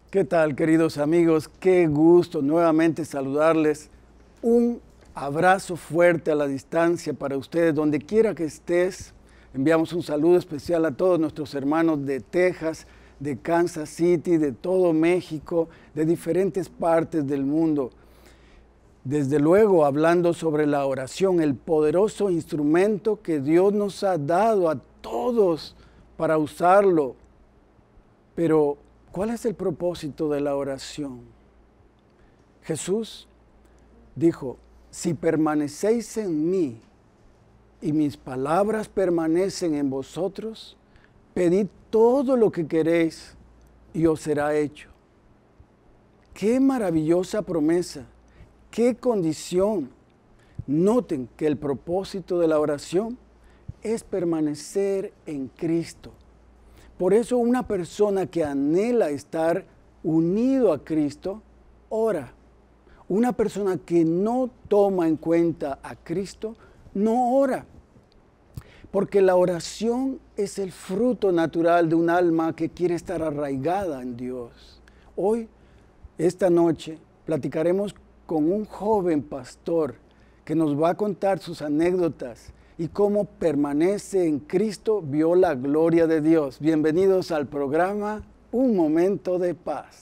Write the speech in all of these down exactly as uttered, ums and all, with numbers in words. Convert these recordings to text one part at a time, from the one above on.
¿Qué tal, queridos amigos? Qué gusto nuevamente saludarles. Un abrazo fuerte a la distancia para ustedes, donde quiera que estés. Enviamos un saludo especial a todos nuestros hermanos de Texas, de Kansas City, de todo México, de diferentes partes del mundo. Desde luego, hablando sobre la oración, el poderoso instrumento que Dios nos ha dado a todos para usarlo. Pero, ¿cuál es el propósito de la oración? Jesús dijo, si permanecéis en mí y mis palabras permanecen en vosotros, pedid todo lo que queréis y os será hecho. ¡Qué maravillosa promesa! ¡Qué condición! Noten que el propósito de la oración es permanecer en Cristo. Por eso una persona que anhela estar unido a Cristo, ora. Una persona que no toma en cuenta a Cristo, no ora. Porque la oración es el fruto natural de un alma que quiere estar arraigada en Dios. Hoy, esta noche, platicaremos con un joven pastor que nos va a contar sus anécdotas y cómo permanece en Cristo, vio la gloria de Dios. Bienvenidos al programa Un Momento de Paz.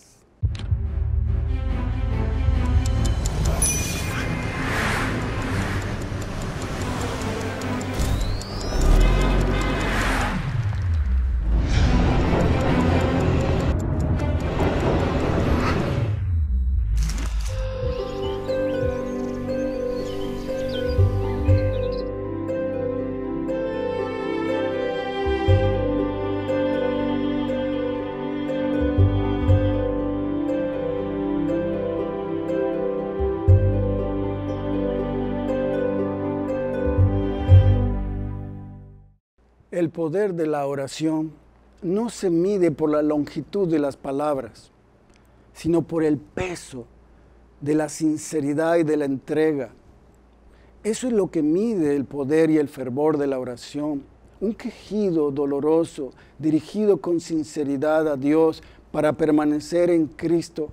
El poder de la oración no se mide por la longitud de las palabras, sino por el peso de la sinceridad y de la entrega. Eso es lo que mide el poder y el fervor de la oración. Un quejido doloroso, dirigido con sinceridad a Dios para permanecer en Cristo,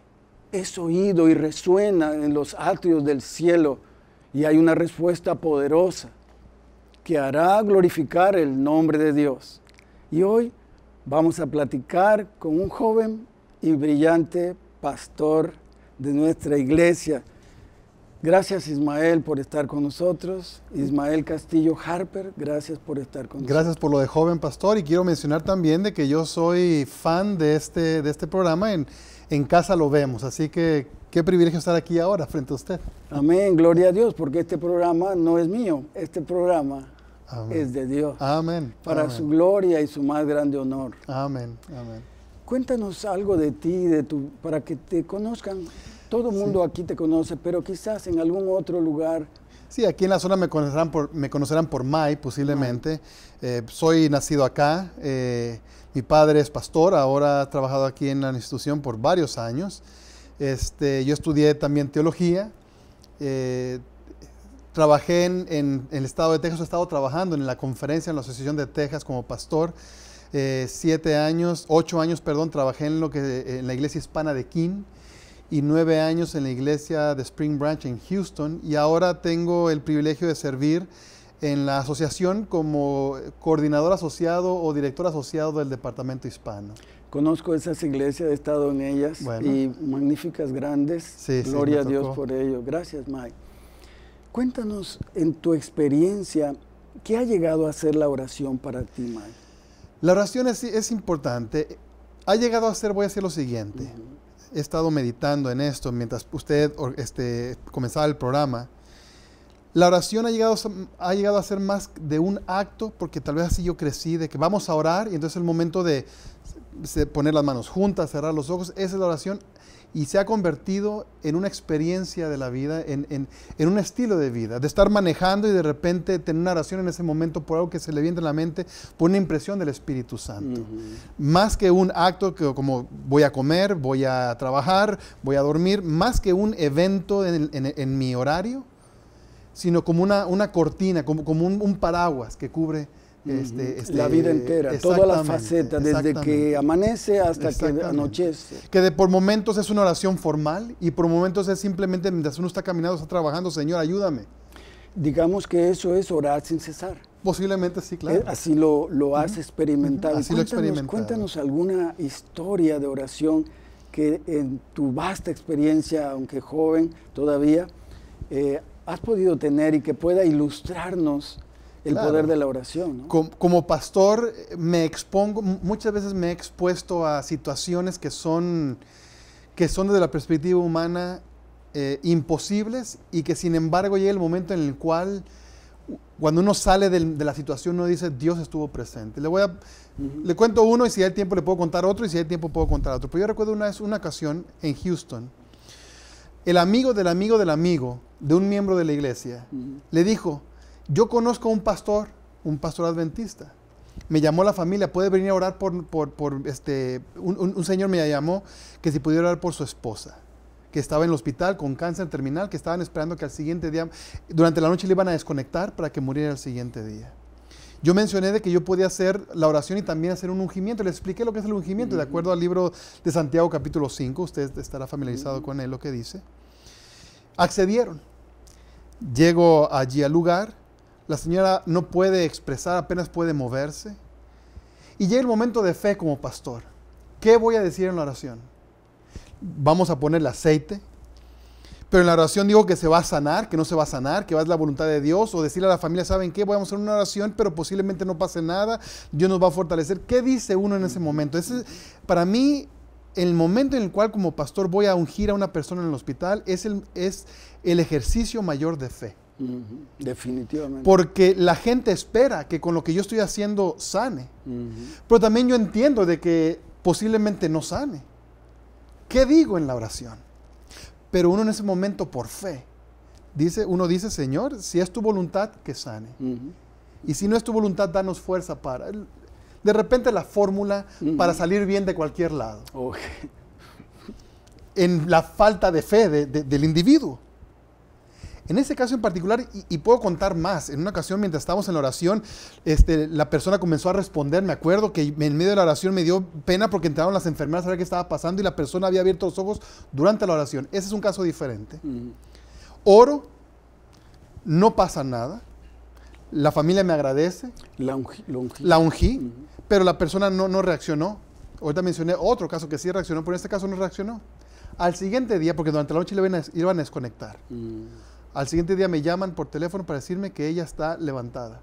es oído y resuena en los atrios del cielo y hay una respuesta poderosa que hará glorificar el nombre de Dios. Y hoy vamos a platicar con un joven y brillante pastor de nuestra iglesia. Gracias, Ismael, por estar con nosotros. Ismael Castillo Harper, gracias por estar con nosotros. Gracias por lo de joven pastor, y quiero mencionar también de que yo soy fan de este, de este programa. En, en casa lo vemos, así que qué privilegio estar aquí ahora frente a usted. Amén, gloria a Dios, porque este programa no es mío, este programa Amén. Es de Dios. Amén. Para Amén. su gloria y su más grande honor. Amén. Amén. Cuéntanos algo de ti, de tu, para que te conozcan. Todo el mundo sí. Aquí te conoce, pero quizás en algún otro lugar. Sí, aquí en la zona me conocerán por, me conocerán por May, posiblemente. Eh, soy nacido acá. Eh, mi padre es pastor, ahora ha trabajado aquí en la institución por varios años. Este, yo estudié también teología. Eh, Trabajé en, en, en el estado de Texas, he estado trabajando en la conferencia en la Asociación de Texas como pastor. Eh, siete años, ocho años, perdón, trabajé en, lo que, en la iglesia hispana de Keene y nueve años en la iglesia de Spring Branch en Houston. Y ahora tengo el privilegio de servir en la asociación como coordinador asociado o director asociado del departamento hispano. Conozco esas iglesias, he estado en ellas, bueno, y magníficas, grandes. Sí, Gloria sí, a Dios por ello. Gracias, Mike. Cuéntanos, en tu experiencia, ¿qué ha llegado a ser la oración para ti, Mike? La oración es, es importante. Ha llegado a ser, voy a decir lo siguiente. Uh-huh. He estado meditando en esto mientras usted este, comenzaba el programa. La oración ha llegado, ha llegado a ser más de un acto, porque tal vez así yo crecí, de que vamos a orar, y entonces el momento de, de poner las manos juntas, cerrar los ojos, esa es la oración. Y se ha convertido en una experiencia de la vida, en, en, en un estilo de vida, de estar manejando y de repente tener una oración en ese momento por algo que se le viene a la mente, por una impresión del Espíritu Santo. Uh-huh. Más que un acto que como voy a comer, voy a trabajar, voy a dormir, más que un evento en, en, en mi horario, sino como una, una cortina, como, como un, un paraguas que cubre Este, este, la vida entera, toda la faceta, desde que amanece hasta que anochece. Que de por momentos es una oración formal y por momentos es simplemente mientras uno está caminando, está trabajando, Señor, ayúdame. Digamos que eso es orar sin cesar. Posiblemente sí, claro. Así lo, lo has uh-huh. experimentado. Uh-huh. Así cuéntanos, lo he experimentado. Cuéntanos alguna historia de oración que en tu vasta experiencia, aunque joven todavía, eh, has podido tener y que pueda ilustrarnos el claro. poder de la oración, ¿no? Como, como pastor me expongo, muchas veces me he expuesto a situaciones que son, que son desde la perspectiva humana eh, imposibles y que sin embargo llega el momento en el cual cuando uno sale de, de la situación uno dice Dios estuvo presente. Le voy a, uh-huh. le cuento uno y si hay tiempo le puedo contar otro y si hay tiempo puedo contar otro. Pero yo recuerdo una vez una ocasión en Houston, el amigo del amigo del amigo de un miembro de la iglesia uh-huh. le dijo: yo conozco a un pastor, un pastor adventista. Me llamó la familia, puede venir a orar por, por, por este, un, un, un señor me llamó que si pudiera orar por su esposa, que estaba en el hospital con cáncer terminal, que estaban esperando que al siguiente día, durante la noche le iban a desconectar para que muriera el siguiente día. Yo mencioné de que yo podía hacer la oración y también hacer un ungimiento. Les expliqué lo que es el ungimiento, uh-huh. de acuerdo al libro de Santiago capítulo cinco, usted estará familiarizado uh-huh. con él, lo que dice. Accedieron. Llego allí al lugar. La señora no puede expresar, apenas puede moverse. Y llega el momento de fe como pastor. ¿Qué voy a decir en la oración? Vamos a ponerle aceite. Pero en la oración digo que se va a sanar, que no se va a sanar, que va a ser la voluntad de Dios. O decirle a la familia, ¿saben qué? Vamos a hacer una oración, pero posiblemente no pase nada. Dios nos va a fortalecer. ¿Qué dice uno en ese momento? Ese, para mí, el momento en el cual como pastor voy a ungir a una persona en el hospital es el, es el ejercicio mayor de fe. Uh-huh. Definitivamente. Porque la gente espera que con lo que yo estoy haciendo sane. Uh-huh. Pero también yo entiendo de que posiblemente no sane. ¿Qué digo en la oración? Pero uno en ese momento por fe, dice, uno dice, Señor, si es tu voluntad, que sane. Uh-huh. Y si no es tu voluntad, danos fuerza para... De repente la fórmula uh-huh. para salir bien de cualquier lado. Okay. En la falta de fe de, de, del individuo. En ese caso en particular, y, y puedo contar más, en una ocasión mientras estábamos en la oración, este, la persona comenzó a responder, me acuerdo que en medio de la oración me dio pena porque entraron las enfermeras a ver qué estaba pasando y la persona había abierto los ojos durante la oración. Ese es un caso diferente. Uh-huh. Oro, no pasa nada, la familia me agradece, la ungí, la ungí, la ungí uh-huh. pero la persona no, no reaccionó. Ahorita mencioné otro caso que sí reaccionó, pero en este caso no reaccionó. Al siguiente día, porque durante la noche le iban a, iban a desconectar, uh-huh. al siguiente día me llaman por teléfono para decirme que ella está levantada.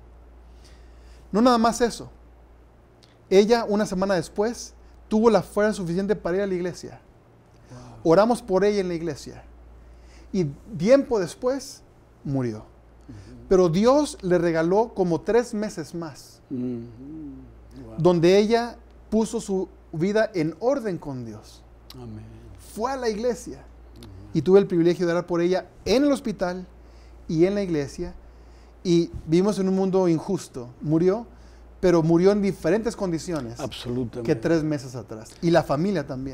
No nada más eso. Ella, una semana después, tuvo la fuerza suficiente para ir a la iglesia. Wow. Oramos por ella en la iglesia. Y tiempo después, murió. Uh-huh. Pero Dios le regaló como tres meses más. Uh-huh. Wow. Donde ella puso su vida en orden con Dios. Amén. Fue a la iglesia. Y tuve el privilegio de orar por ella en el hospital y en la iglesia. Y vivimos en un mundo injusto. Murió, pero murió en diferentes condiciones. Absolutamente. Que tres meses atrás. Y la familia también.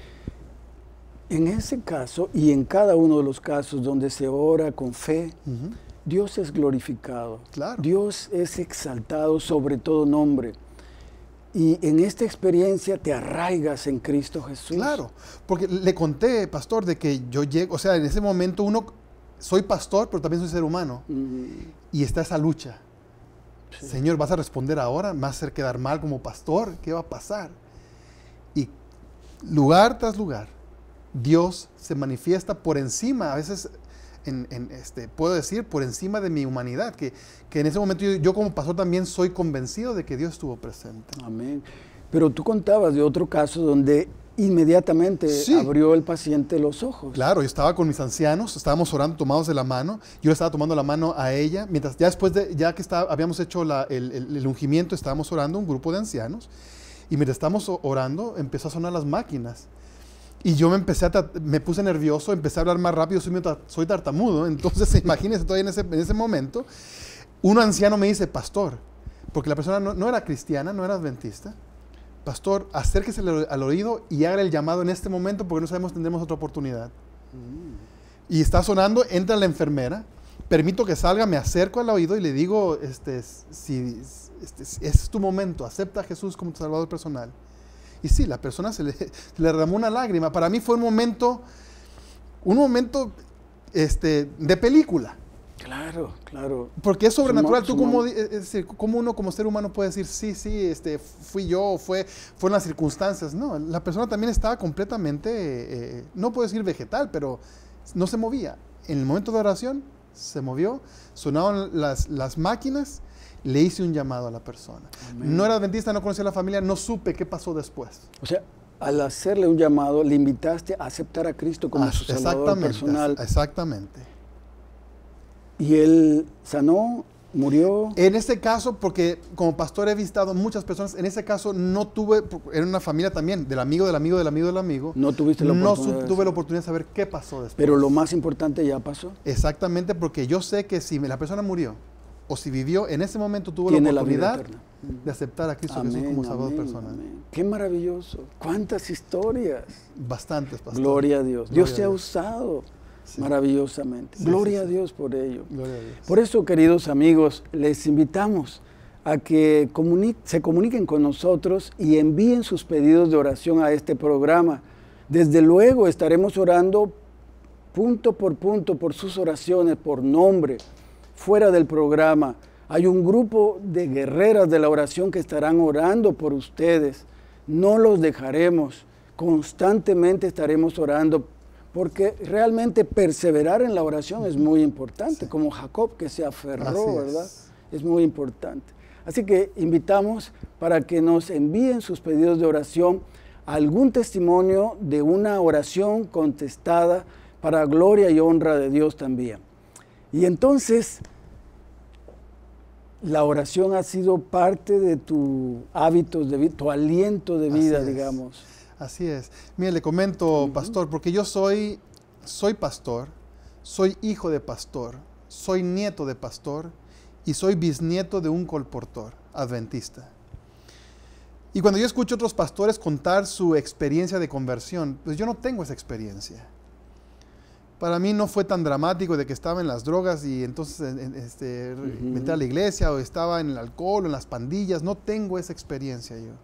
En ese caso y en cada uno de los casos donde se ora con fe, uh-huh. Dios es glorificado. Claro. Dios es exaltado sobre todo nombre. Y en esta experiencia te arraigas en Cristo Jesús. Claro, porque le conté, pastor, de que yo llego, o sea, en ese momento uno, soy pastor, pero también soy ser humano. Uh-huh. Y está esa lucha. Sí. Señor, ¿vas a responder ahora? ¿Me vas a hacer quedar mal como pastor? ¿Qué va a pasar? Y lugar tras lugar, Dios se manifiesta por encima, a veces... En, en este, puedo decir, por encima de mi humanidad, que, que en ese momento yo, yo como pastor también soy convencido de que Dios estuvo presente. Amén. Pero tú contabas de otro caso donde inmediatamente sí. abrió el paciente los ojos. Claro, yo estaba con mis ancianos, estábamos orando tomados de la mano, yo le estaba tomando la mano a ella, mientras ya después de, ya que estaba, habíamos hecho la, el, el, el ungimiento, estábamos orando, un grupo de ancianos, y mientras estábamos orando, empezó a sonar las máquinas. Y yo me empecé a, me puse nervioso, empecé a hablar más rápido, soy, soy tartamudo, entonces imagínense todavía en ese, en ese momento, un anciano me dice, pastor, porque la persona no, no era cristiana, no era adventista, pastor, acérquese al, al oído y haga el llamado en este momento porque no sabemos, tendremos otra oportunidad. Mm. Y está sonando, entra la enfermera, permito que salga, me acerco al oído y le digo, este, si este, es tu momento, acepta a Jesús como tu Salvador personal. Y sí, la persona se le, se le derramó una lágrima. Para mí fue un momento, un momento este, de película. Claro, claro. Porque es sobrenatural. Su, Tú como, es decir, como uno como ser humano puede decir, sí, sí, este, fui yo, fue, fueron las circunstancias. No, la persona también estaba completamente, eh, no puedo decir vegetal, pero no se movía. En el momento de oración se movió, sonaban las, las máquinas, le hice un llamado a la persona. Amén. No era adventista, no conocía a la familia, no supe qué pasó después. O sea, al hacerle un llamado, le invitaste a aceptar a Cristo como ah, su Salvador personal. Exactamente. ¿Y él sanó, murió? En este caso, porque como pastor he visitado muchas personas, en ese caso no tuve, era una familia también, del amigo, del amigo, del amigo, del amigo. No tuviste la oportunidad. No tuve la oportunidad de saber qué pasó después. Pero lo más importante ya pasó. Exactamente, porque yo sé que si la persona murió, o si vivió, en ese momento tuvo la oportunidad la de aceptar a Cristo amén, Jesús como Salvador amén, personal. Amén. Qué maravilloso. ¿Cuántas historias? Bastantes, pastor. Gloria a Dios. Gloria Dios te ha usado sí. maravillosamente. Sí, Gloria sí, sí. a Dios por ello. Gloria a Dios. Por eso, queridos amigos, les invitamos a que comuni- se comuniquen con nosotros y envíen sus pedidos de oración a este programa. Desde luego estaremos orando punto por punto por sus oraciones, por nombre. Fuera del programa hay un grupo de guerreras de la oración que estarán orando por ustedes. No los dejaremos, constantemente estaremos orando, porque realmente perseverar en la oración es muy importante, sí. como Jacob que se aferró, ¿verdad? Es. es muy importante. Así que invitamos para que nos envíen sus pedidos de oración, algún testimonio de una oración contestada para gloria y honra de Dios también. Y entonces, la oración ha sido parte de tu hábitos de vida, tu aliento de vida, Así digamos. Así es. Mire, le comento, uh-huh. pastor, porque yo soy, soy pastor, soy hijo de pastor, soy nieto de pastor y soy bisnieto de un colportor adventista. Y cuando yo escucho a otros pastores contar su experiencia de conversión, pues yo no tengo esa experiencia. Para mí no fue tan dramático de que estaba en las drogas y entonces este, uh-huh. me entré a la iglesia o estaba en el alcohol o en las pandillas. No tengo esa experiencia yo.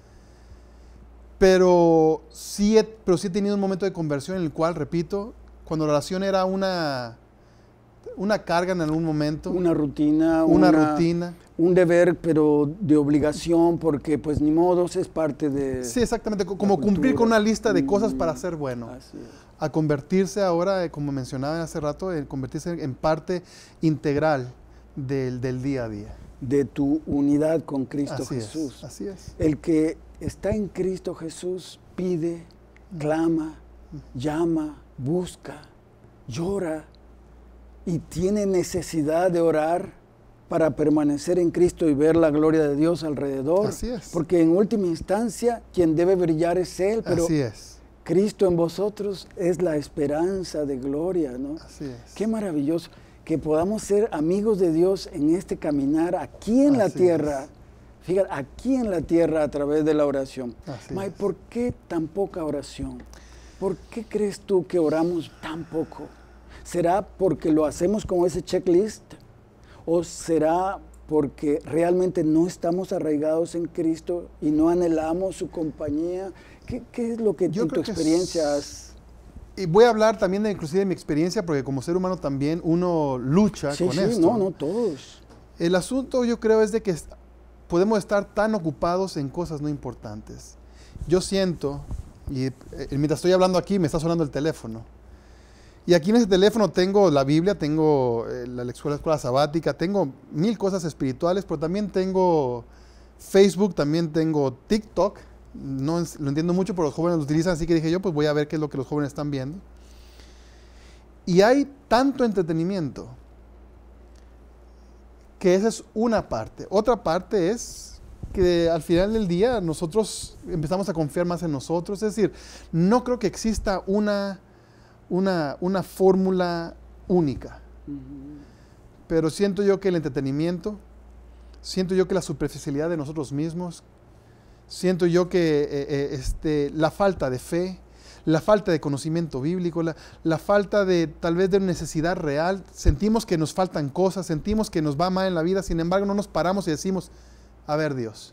Pero sí, he, pero sí he tenido un momento de conversión en el cual, repito, cuando la oración era una, una carga en algún momento. Una rutina. Una, una rutina. Un deber, pero de obligación, porque pues ni modo, es parte de... Sí, exactamente, como cumplir con una lista de cosas para ser bueno. Así es. A convertirse ahora, como mencionaba hace rato, en convertirse en parte integral del, del día a día. De tu unidad con Cristo así Jesús. Es, así es. El que está en Cristo Jesús pide, clama, llama, busca, llora y tiene necesidad de orar para permanecer en Cristo y ver la gloria de Dios alrededor. Así es. Porque en última instancia quien debe brillar es Él, pero así es. Cristo en vosotros es la esperanza de gloria, ¿no? Así es. Qué maravilloso que podamos ser amigos de Dios en este caminar aquí en Así la tierra. Es. Fíjate, aquí en la tierra a través de la oración. Así May, es. ¿por qué tan poca oración? ¿Por qué crees tú que oramos tan poco? ¿Será porque lo hacemos como ese checklist? ¿O será porque realmente no estamos arraigados en Cristo y no anhelamos su compañía? ¿Qué, qué es lo que Yo en tu experiencia has...? Y voy a hablar también de, inclusive de mi experiencia, porque como ser humano también uno lucha sí, con sí, esto. No, no, todos. El asunto yo creo es de que podemos estar tan ocupados en cosas no importantes. Yo siento, y eh, mientras estoy hablando aquí me está sonando el teléfono. Y aquí en ese teléfono tengo la Biblia, tengo eh, la escuela, escuela sabática, tengo mil cosas espirituales, pero también tengo Facebook, también tengo TikTok. No lo entiendo mucho, pero los jóvenes lo utilizan, así que dije yo, pues voy a ver qué es lo que los jóvenes están viendo. Y hay tanto entretenimiento que esa es una parte. Otra parte es que al final del día nosotros empezamos a confiar más en nosotros. Es decir, no creo que exista una, una, una fórmula única. Uh-huh. Pero siento yo que el entretenimiento, siento yo que la superficialidad de nosotros mismos, siento yo que eh, eh, este, la falta de fe, la falta de conocimiento bíblico, la, la falta de tal vez de necesidad real. Sentimos que nos faltan cosas, sentimos que nos va mal en la vida, sin embargo no nos paramos y decimos, a ver Dios,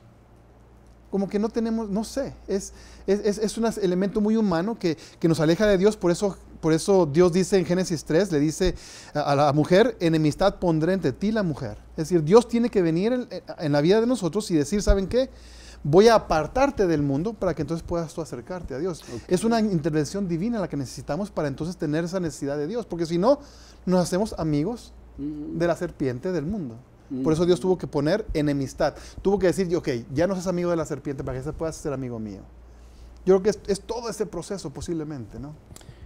como que no tenemos, no sé, es, es, es, es un elemento muy humano que, que nos aleja de Dios. Por eso, por eso Dios dice en Génesis tres, le dice a la mujer, enemistad pondré entre ti y la mujer. Es decir, Dios tiene que venir en, en la vida de nosotros y decir, ¿saben qué? Voy a apartarte del mundo para que entonces puedas tú acercarte a Dios. Okay. Es una intervención divina la que necesitamos para entonces tener esa necesidad de Dios, porque si no, nos hacemos amigos mm. de la serpiente del mundo. Mm. Por eso Dios tuvo que poner enemistad. Tuvo que decir, ok, ya no seas amigo de la serpiente para que se puedas ser amigo mío. Yo creo que es, es todo ese proceso posiblemente, ¿no?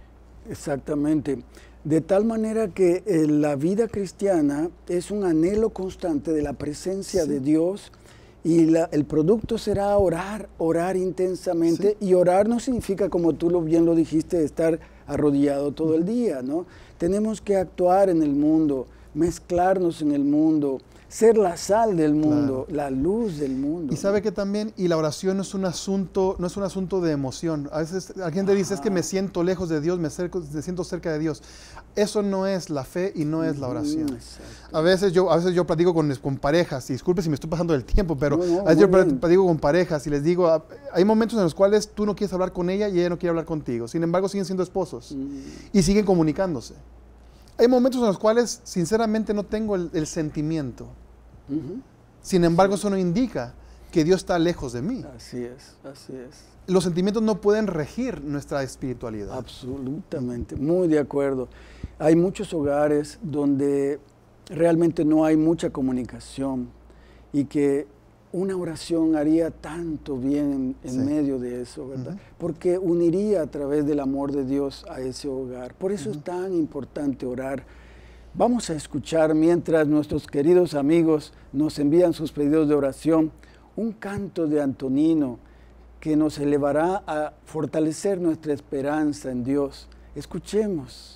Exactamente. De tal manera que eh, la vida cristiana es un anhelo constante de la presencia sí. de Dios. Y la, el producto será orar, orar intensamente. Sí. Y orar no significa, como tú lo, bien lo dijiste, estar arrodillado todo el día, ¿no? Tenemos que actuar en el mundo, mezclarnos en el mundo, ser la sal del mundo, claro. la luz del mundo. Y sabe ¿no? que también, y la oración no es un asunto, no es un asunto de emoción. A veces la gente dice, es que me siento lejos de Dios, me, cerco, me siento cerca de Dios. Eso no es la fe y no es la oración. Mm, a veces yo, a veces yo platico con, con parejas, y disculpe si me estoy pasando del tiempo, pero no, no, a veces yo bien. platico con parejas y les digo, hay momentos en los cuales tú no quieres hablar con ella y ella no quiere hablar contigo. Sin embargo, siguen siendo esposos mm. y siguen comunicándose. Hay momentos en los cuales, sinceramente, no tengo el, el sentimiento. Uh-huh. Sin embargo, sí. eso no indica que Dios está lejos de mí. Así es, así es. Los sentimientos no pueden regir nuestra espiritualidad. Absolutamente, muy de acuerdo. Hay muchos hogares donde realmente no hay mucha comunicación y que una oración haría tanto bien en, en sí. medio de eso, ¿verdad? Uh-huh. Porque uniría a través del amor de Dios a ese hogar. Por eso uh-huh. es tan importante orar. Vamos a escuchar, mientras nuestros queridos amigos nos envían sus pedidos de oración, un canto de Antonino que nos elevará a fortalecer nuestra esperanza en Dios. Escuchemos.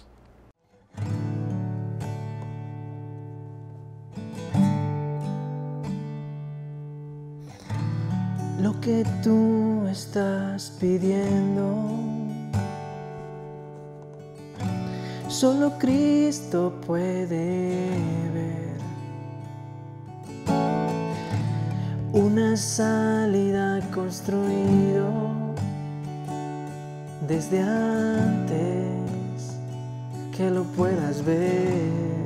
Lo que tú estás pidiendo, solo Cristo puede ver. Una salida construido desde antes que lo puedas ver.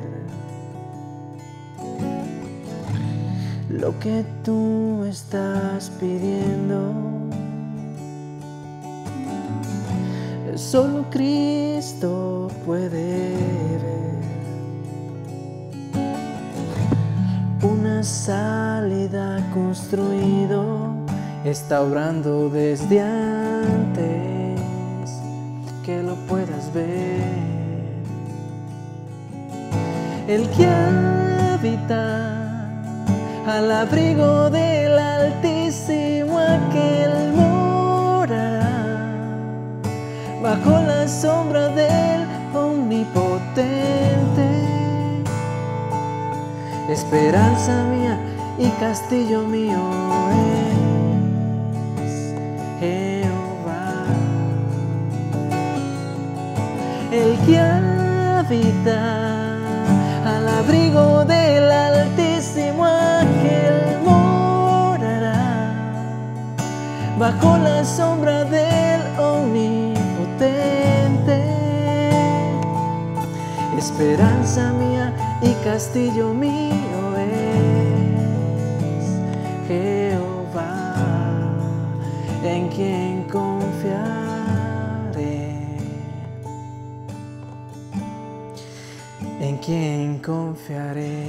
Lo que tú estás pidiendo, solo Cristo puede ver. Una salida construido, está obrando desde antes que lo puedas ver. El que habita al abrigo del Altísimo, aquel morará bajo la sombra del Omnipotente. Esperanza mía y castillo mío es Jehová. El que habita al abrigo del Altísimo, aquel morará bajo la sombra del Omnipotente. Esperanza mía y castillo mío es Jehová, en quien confiaré, en quien confiaré.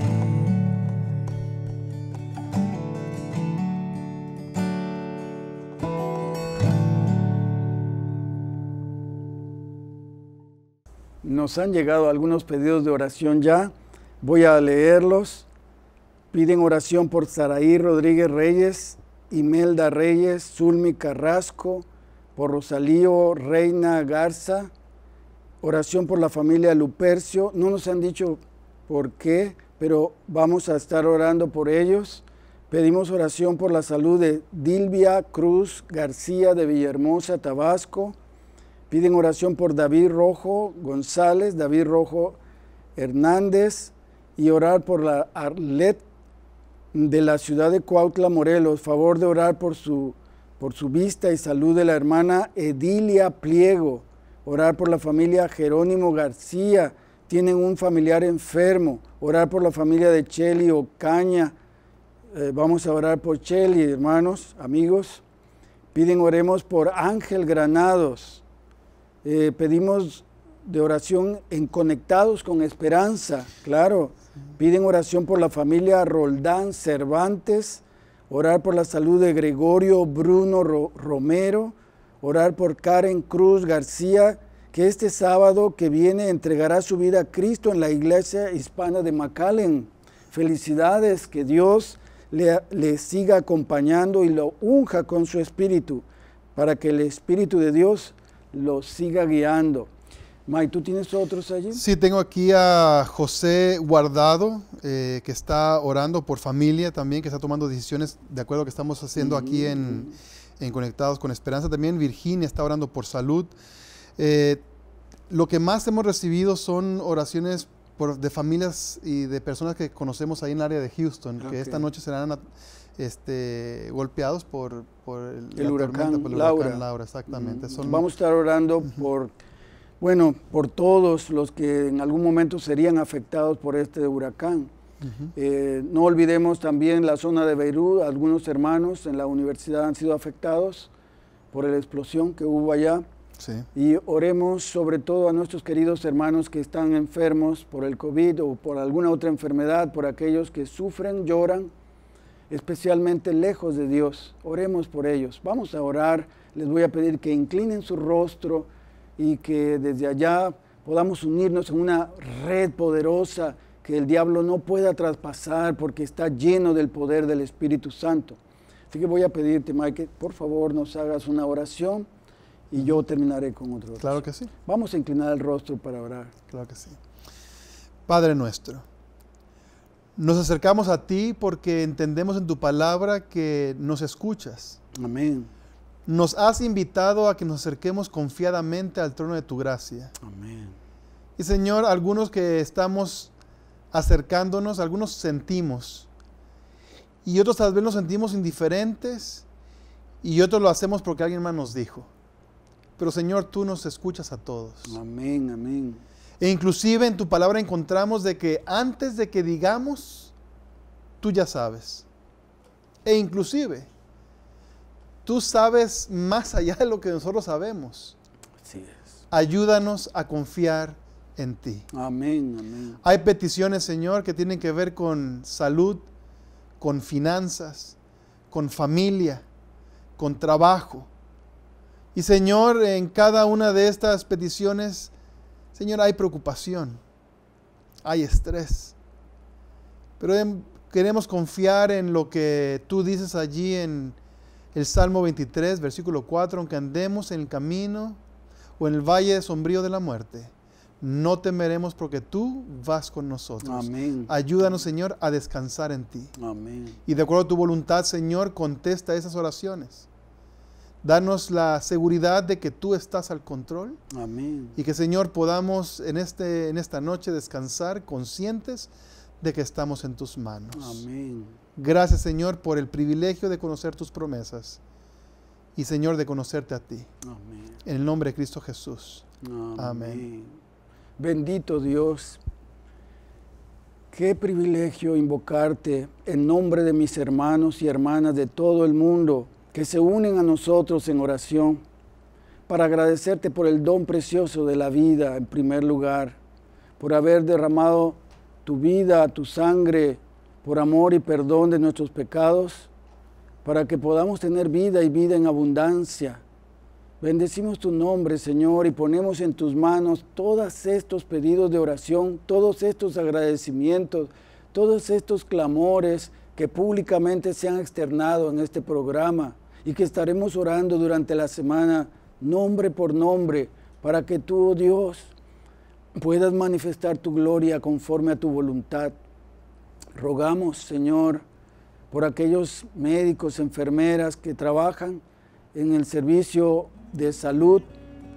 Nos han llegado algunos pedidos de oración ya. Voy a leerlos. Piden oración por Saraí Rodríguez Reyes, Imelda Reyes, Zulmi Carrasco, por Rosalío Reina Garza. Oración por la familia Lupercio. No nos han dicho por qué, pero vamos a estar orando por ellos. Pedimos oración por la salud de Dilvia Cruz García de Villahermosa, Tabasco. Piden oración por David Rojo González, David Rojo Hernández, y orar por la Arlet de la ciudad de Cuautla, Morelos. Favor de orar por su, por su vista y salud de la hermana Edilia Pliego. Orar por la familia Jerónimo García. Tienen un familiar enfermo. Orar por la familia de Cheli Ocaña. Eh, vamos a orar por Cheli, hermanos, amigos. Piden oremos por Ángel Granados. Eh, pedimos de oración en Conectados con Esperanza, claro. Piden oración por la familia Roldán Cervantes, orar por la salud de Gregorio Bruno Ro- Romero, orar por Karen Cruz García, que este sábado que viene entregará su vida a Cristo en la iglesia hispana de McAllen. Felicidades, que Dios le, le siga acompañando y lo unja con su espíritu, para que el Espíritu de Dios lo siga guiando. Mike, ¿tú tienes otros allí? Sí, tengo aquí a José Guardado, eh, que está orando por familia también, que está tomando decisiones de acuerdo a lo que estamos haciendo mm-hmm. aquí en, en Conectados con Esperanza. También Virginia está orando por salud. Eh, lo que más hemos recibido son oraciones por, de familias y de personas que conocemos ahí en el área de Houston, okay. que esta noche serán este, golpeados por, por el, el huracán, por el Laura. huracán Laura. Exactamente. Mm-hmm. Son, Vamos a estar orando uh-huh. por... Bueno, por todos los que en algún momento serían afectados por este huracán. Uh-huh. Eh, no olvidemos también la zona de Beirut. Algunos hermanos en la universidad han sido afectados por la explosión que hubo allá. Sí. Y oremos sobre todo a nuestros queridos hermanos que están enfermos por el COVID o por alguna otra enfermedad, por aquellos que sufren, lloran, especialmente lejos de Dios. Oremos por ellos. Vamos a orar. Les voy a pedir que inclinen su rostro y que desde allá podamos unirnos en una red poderosa que el diablo no pueda traspasar porque está lleno del poder del Espíritu Santo. Así que voy a pedirte, Mike, por favor nos hagas una oración y yo terminaré con otra oración. Claro que sí. Vamos a inclinar el rostro para orar. Claro que sí. Padre nuestro, nos acercamos a ti porque entendemos en tu palabra que nos escuchas. Amén. Nos has invitado a que nos acerquemos confiadamente al trono de tu gracia. Amén. Y Señor, algunos que estamos acercándonos, algunos sentimos, y otros tal vez nos sentimos indiferentes, y otros lo hacemos porque alguien más nos dijo. Pero Señor, tú nos escuchas a todos. Amén, amén. E inclusive en tu palabra encontramos de que antes de que digamos, tú ya sabes. E inclusive, tú sabes más allá de lo que nosotros sabemos. Así es. Ayúdanos a confiar en ti. Amén, amén. Hay peticiones, Señor, que tienen que ver con salud, con finanzas, con familia, con trabajo. Y Señor, en cada una de estas peticiones, Señor, hay preocupación, hay estrés. Pero queremos confiar en lo que tú dices allí en el Salmo veintitrés, versículo cuatro, aunque andemos en el camino o en el valle sombrío de la muerte, no temeremos porque tú vas con nosotros. Amén. Ayúdanos, Señor, a descansar en ti. Amén. Y de acuerdo a tu voluntad, Señor, contesta esas oraciones. Danos la seguridad de que tú estás al control. Amén. Y que, Señor, podamos en, este, en esta noche descansar conscientes de que estamos en tus manos. Amén. Gracias, Señor, por el privilegio de conocer tus promesas. Y, Señor, de conocerte a ti. Amén. En el nombre de Cristo Jesús. Amén. Amén. Bendito Dios. Qué privilegio invocarte en nombre de mis hermanos y hermanas de todo el mundo que se unen a nosotros en oración para agradecerte por el don precioso de la vida en primer lugar, por haber derramado tu vida, tu sangre, por amor y perdón de nuestros pecados, para que podamos tener vida y vida en abundancia. Bendecimos tu nombre, Señor, y ponemos en tus manos todos estos pedidos de oración, todos estos agradecimientos, todos estos clamores que públicamente se han externado en este programa y que estaremos orando durante la semana, nombre por nombre, para que tú, oh Dios, puedas manifestar tu gloria conforme a tu voluntad. Rogamos, Señor, por aquellos médicos, enfermeras que trabajan en el servicio de salud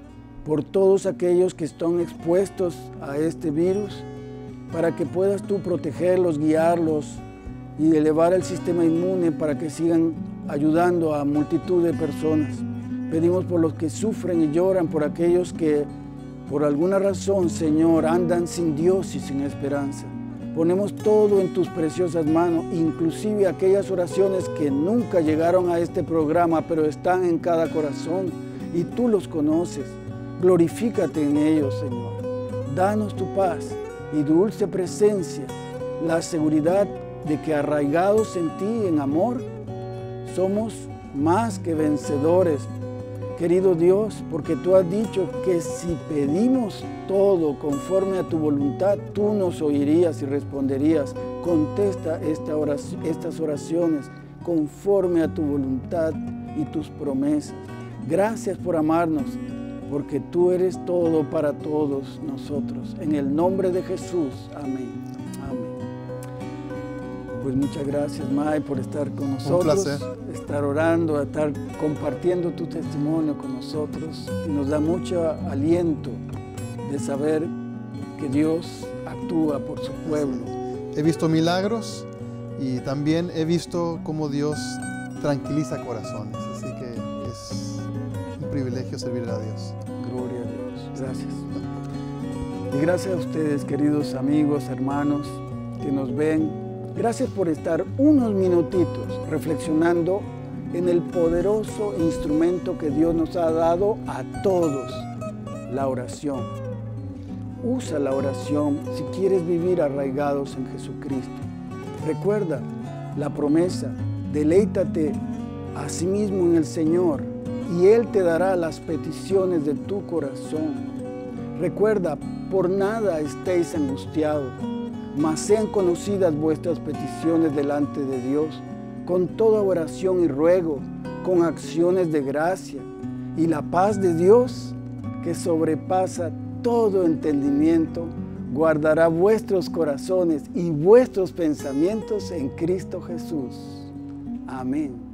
por todos aquellos que están expuestos a este virus, para que puedas tú protegerlos, guiarlos y elevar el sistema inmune para que sigan ayudando a multitud de personas. Pedimos por los que sufren y lloran, por aquellos que por alguna razón, Señor, andan sin Dios y sin esperanza. Ponemos todo en tus preciosas manos, inclusive aquellas oraciones que nunca llegaron a este programa, pero están en cada corazón y tú los conoces. Glorifícate en ellos, Señor. Danos tu paz y dulce presencia, la seguridad de que arraigados en ti, en amor, somos más que vencedores, querido Dios, porque tú has dicho que si pedimos todo conforme a tu voluntad, tú nos oirías y responderías. Contesta esta oración, estas oraciones conforme a tu voluntad y tus promesas. Gracias por amarnos, porque tú eres todo para todos nosotros. En el nombre de Jesús, amén. Amén. Pues muchas gracias, May, por estar con nosotros. Un placer. Estar orando, estar compartiendo tu testimonio con nosotros. Y nos da mucho aliento de saber que Dios actúa por su pueblo. He visto milagros y también he visto cómo Dios tranquiliza corazones. Así que es un privilegio servir a Dios. Gloria a Dios. Gracias. Y gracias a ustedes, queridos amigos, hermanos, que nos ven. Gracias por estar unos minutitos reflexionando en el poderoso instrumento que Dios nos ha dado a todos, la oración. Usa la oración si quieres vivir arraigados en Jesucristo. Recuerda la promesa, deleítate a sí mismo en el Señor y Él te dará las peticiones de tu corazón. Recuerda, por nada estéis angustiados, mas sean conocidas vuestras peticiones delante de Dios, con toda oración y ruego, con acciones de gracia, y la paz de Dios, que sobrepasa todo entendimiento, guardará vuestros corazones y vuestros pensamientos en Cristo Jesús. Amén.